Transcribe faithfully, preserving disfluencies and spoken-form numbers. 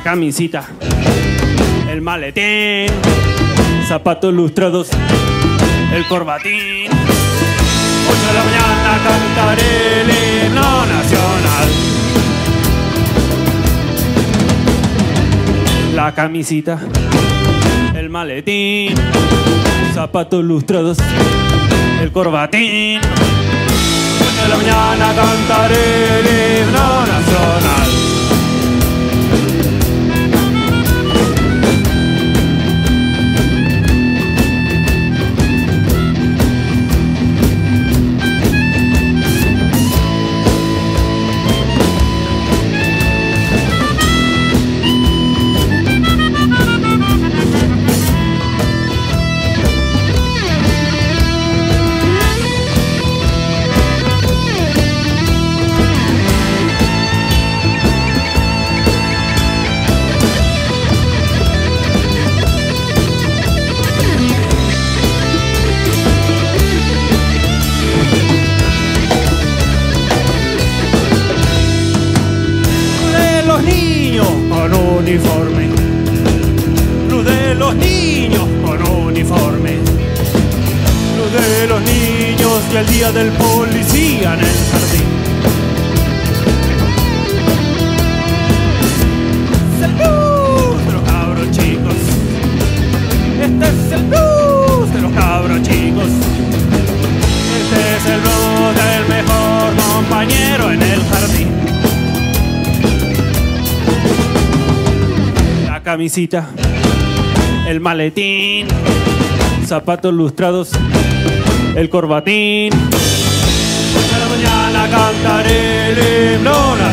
camisita, el maletín, zapatos lustrados, el corbatín. Ocho de la mañana cantaré el himno nacional. La camisita, el maletín, zapatos lustrados, el corbatín. Ocho de la mañana cantaré el himno nacional. Con uniforme, luz de los niños con uniforme, luz de los niños y el día del policía en el jardín. Es el blues de los cabros chicos, este es el blues de los cabros chicos, este es el blues del mejor compañero en el jardín. Camisita, el maletín, zapatos lustrados, el corbatín. Por la mañana cantaré el himno nacional.